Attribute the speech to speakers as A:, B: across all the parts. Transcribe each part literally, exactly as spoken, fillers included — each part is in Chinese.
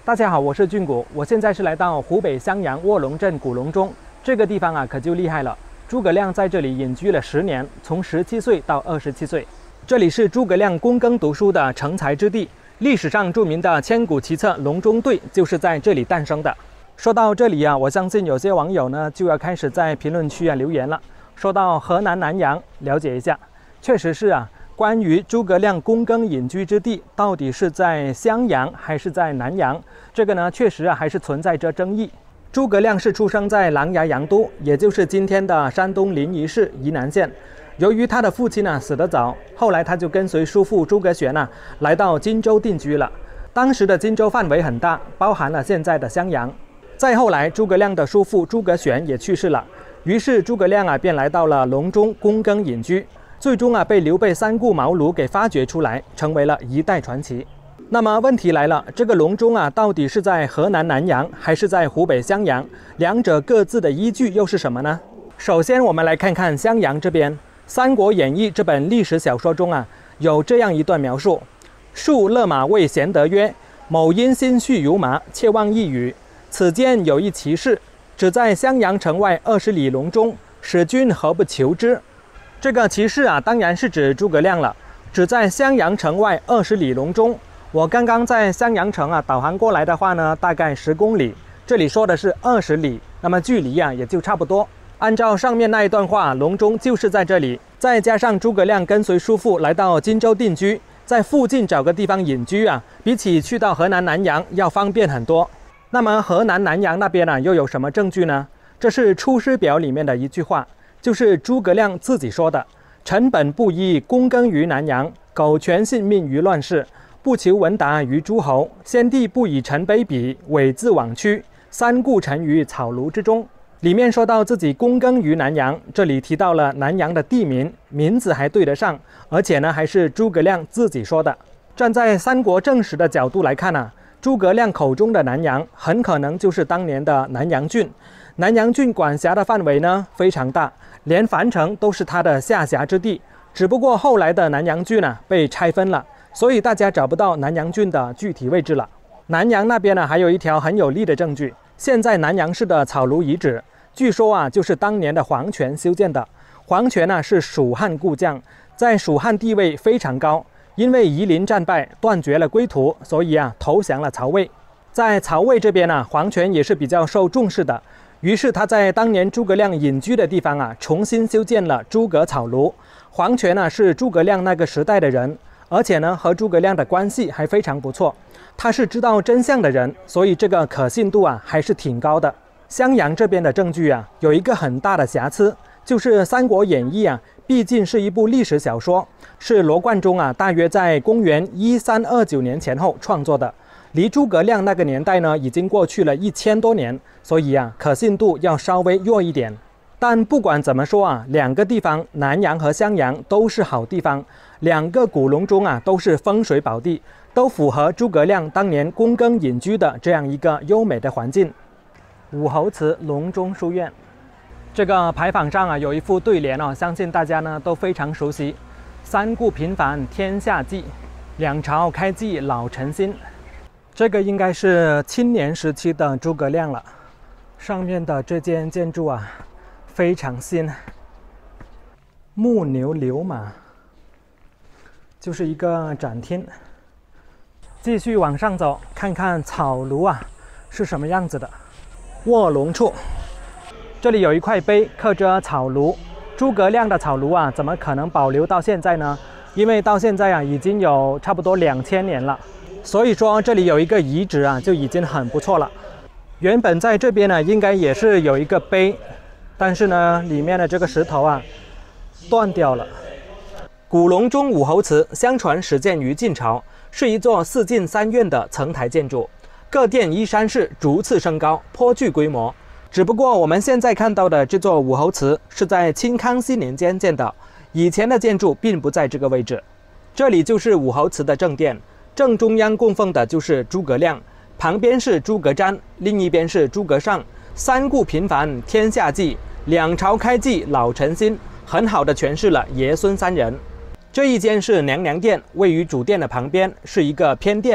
A: 大家好，我是俊谷，我现在是来到湖北襄阳卧龙镇古隆中这个地方啊，可就厉害了。诸葛亮在这里隐居了十年，从十七岁到二十七岁。这里是诸葛亮躬耕读书的成才之地，历史上著名的千古奇策隆中对就是在这里诞生的。说到这里啊，我相信有些网友呢就要开始在评论区啊留言了。说到河南南阳，了解一下，确实是啊。 关于诸葛亮躬耕隐居之地到底是在襄阳还是在南阳，这个呢确实啊还是存在着争议。诸葛亮是出生在琅琊阳都，也就是今天的山东临沂市沂南县。由于他的父亲呢死得早，后来他就跟随叔父诸葛玄呢来到荆州定居了。当时的荆州范围很大，包含了现在的襄阳。再后来，诸葛亮的叔父诸葛玄也去世了，于是诸葛亮啊便来到了隆中躬耕隐居。 最终啊，被刘备三顾茅庐给发掘出来，成为了一代传奇。那么问题来了，这个隆中啊，到底是在河南南阳还是在湖北襄阳？两者各自的依据又是什么呢？首先，我们来看看襄阳这边，《三国演义》这本历史小说中啊，有这样一段描述：述勒马谓贤德曰：“某因心绪如麻，切望一语。此间有一奇士，只在襄阳城外二十里隆中，使君何不求之？” 这个骑士啊，当然是指诸葛亮了。只在襄阳城外二十里隆中，我刚刚在襄阳城啊导航过来的话呢，大概十公里。这里说的是二十里，那么距离啊也就差不多。按照上面那一段话，隆中就是在这里。再加上诸葛亮跟随叔父来到荆州定居，在附近找个地方隐居啊，比起去到河南南阳要方便很多。那么河南南阳那边呢，又有什么证据呢？这是《出师表》里面的一句话。 就是诸葛亮自己说的：“臣本布衣，躬耕于南阳，苟全性命于乱世，不求闻达于诸侯。先帝不以臣卑鄙，猥自枉屈，三顾臣于草庐之中。”里面说到自己躬耕于南阳，这里提到了南阳的地名，名字还对得上，而且呢还是诸葛亮自己说的。站在三国正史的角度来看啊，诸葛亮口中的南阳，很可能就是当年的南阳郡。南阳郡管辖的范围呢非常大。 连樊城都是他的下辖之地，只不过后来的南阳郡呢被拆分了，所以大家找不到南阳郡的具体位置了。南阳那边呢还有一条很有力的证据，现在南阳市的草庐遗址，据说啊就是当年的黄权修建的。黄权呢是蜀汉故将，在蜀汉地位非常高，因为夷陵战败断绝了归途，所以啊投降了曹魏。在曹魏这边呢，黄权也是比较受重视的。 于是他在当年诸葛亮隐居的地方啊，重新修建了诸葛草庐。黄权呢是诸葛亮那个时代的人，而且呢和诸葛亮的关系还非常不错。他是知道真相的人，所以这个可信度啊还是挺高的。襄阳这边的证据啊，有一个很大的瑕疵，就是《三国演义》啊，毕竟是一部历史小说，是罗贯中啊大约在公元一三二九年前后创作的。 离诸葛亮那个年代呢，已经过去了一千多年，所以啊，可信度要稍微弱一点。但不管怎么说啊，两个地方南阳和襄阳都是好地方，两个古隆中啊都是风水宝地，都符合诸葛亮当年躬耕隐居的这样一个优美的环境。武侯祠隆中书院，这个牌坊上啊有一副对联哦，相信大家呢都非常熟悉：“三顾频繁天下计，两朝开济老臣心。” 这个应该是青年时期的诸葛亮了。上面的这间建筑啊，非常新。木牛流马，就是一个展厅。继续往上走，看看草庐啊是什么样子的。卧龙处，这里有一块碑，刻着草庐。诸葛亮的草庐啊，怎么可能保留到现在呢？因为到现在啊，已经有差不多两千年了。 所以说这里有一个遗址啊，就已经很不错了。原本在这边呢，应该也是有一个碑，但是呢，里面的这个石头啊，断掉了。古隆中武侯祠，相传始建于晋朝，是一座四进三院的层台建筑，各殿依山势逐次升高，颇具规模。只不过我们现在看到的这座武侯祠是在清康熙年间建的，以前的建筑并不在这个位置。这里就是武侯祠的正殿。 正中央供奉的就是诸葛亮，旁边是诸葛瞻，另一边是诸葛尚。三顾频繁天下计，两朝开济老臣心，很好的诠释了爷孙三人。这一间是娘娘殿，位于主殿的旁边，是一个偏殿，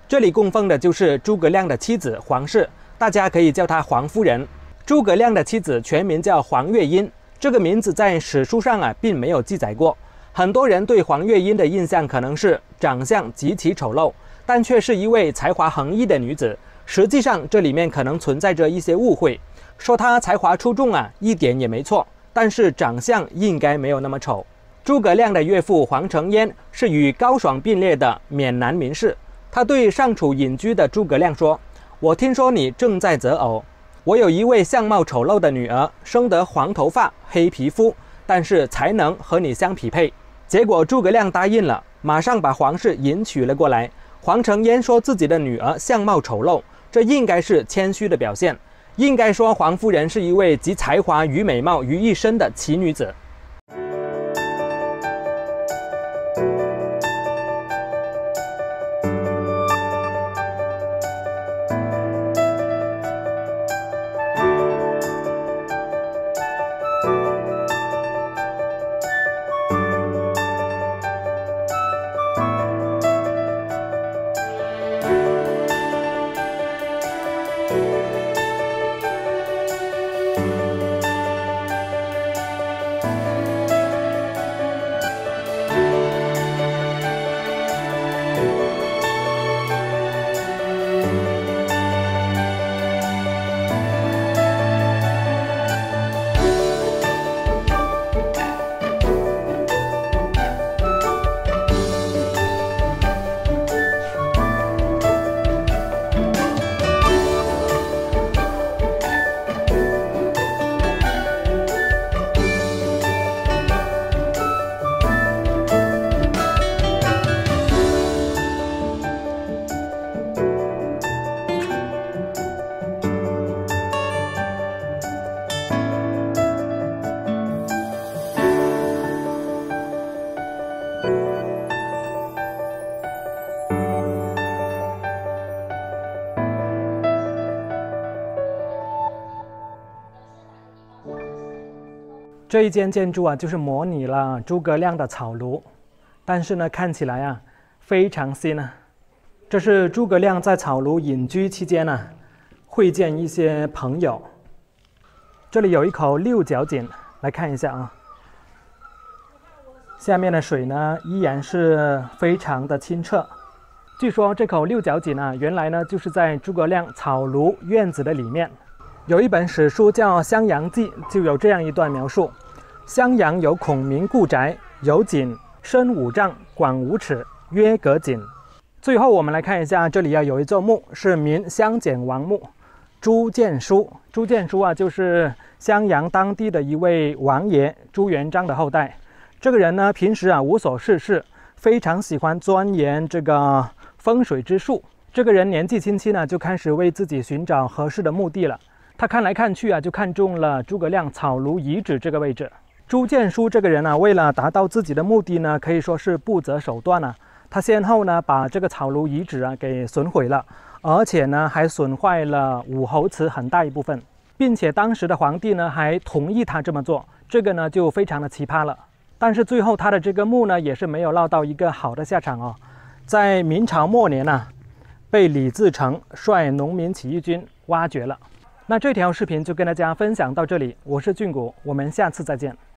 A: 这里供奉的就是诸葛亮的妻子黄氏，大家可以叫她黄夫人。诸葛亮的妻子全名叫黄月英，这个名字在史书上啊并没有记载过。很多人对黄月英的印象可能是长相极其丑陋，但却是一位才华横溢的女子。实际上，这里面可能存在着一些误会，说她才华出众啊，一点也没错，但是长相应该没有那么丑。诸葛亮的岳父黄承彦是与高爽并列的闽南名士，他对上处隐居的诸葛亮说：“我听说你正在择偶，我有一位相貌丑陋的女儿，生得黄头发、黑皮肤，但是才能和你相匹配。”结果诸葛亮答应了，马上把黄氏迎娶了过来。黄承彦说自己的女儿相貌丑陋，这应该是谦虚的表现，应该说黄夫人是一位集才华与美貌于一身的奇女子。这一间建筑啊，就是模拟了诸葛亮的草庐，但是呢，看起来啊非常新啊。这是诸葛亮在草庐隐居期间呢、啊，会见一些朋友。这里有一口六角井，来看一下啊。下面的水呢，依然是非常的清澈。据说这口六角井啊，原来呢就是在诸葛亮草庐院子的里面。有一本史书叫《襄阳记》，就有这样一段描述：襄阳有孔明故宅，有井，深五丈，广五尺，曰葛井。最后我们来看一下，这里啊有一座墓，是明襄简王墓，朱建书。朱建书啊，就是襄阳当地的一位王爷朱元璋的后代。这个人呢，平时啊无所事事，非常喜欢钻研这个风水之术。这个人年纪轻轻呢，就开始为自己寻找合适的墓地了。他看来看去啊，就看中了诸葛亮草庐遗址这个位置。朱建书这个人啊，为了达到自己的目的呢，可以说是不择手段啊。他先后呢把这个草庐遗址啊给损毁了，而且呢还损坏了武侯祠很大一部分，并且当时的皇帝呢还同意他这么做，这个呢就非常的奇葩了。但是最后他的这个墓呢也是没有落到一个好的下场哦，在明朝末年呢、啊，被李自成率农民起义军挖掘了。那这条视频就跟大家分享到这里，我是俊谷，我们下次再见。